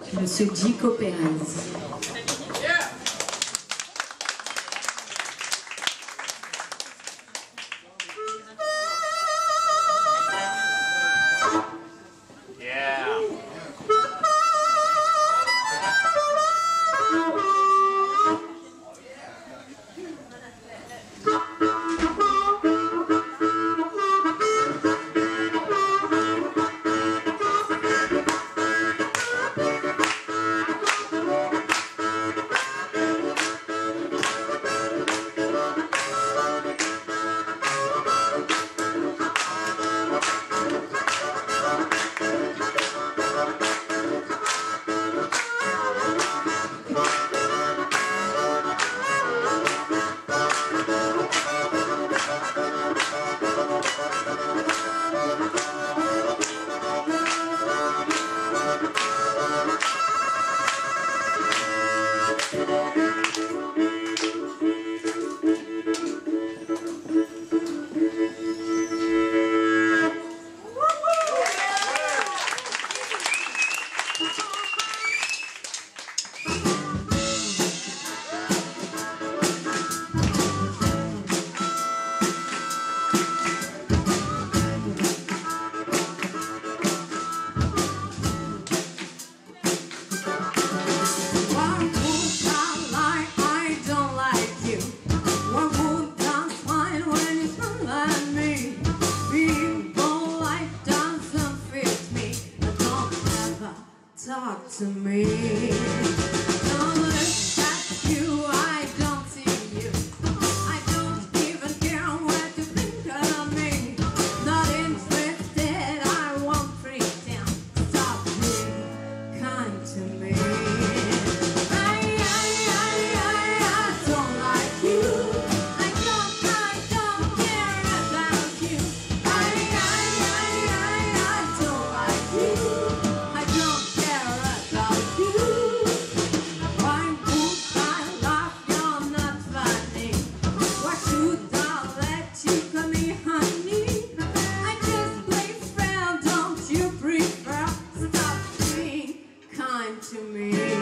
Monsieur Djiko Perez. Talk to me. Don't look at you, I don't see you. I don't even care what you think of me. Not interested, I won't pretend. Stop being kind to me. I don't like you. I don't care about you. I don't like you. I don't care about you. Why would I laugh? You're not funny. Why should I let you call me honey? I just play fair, don't you prefer? Stop being kind to me.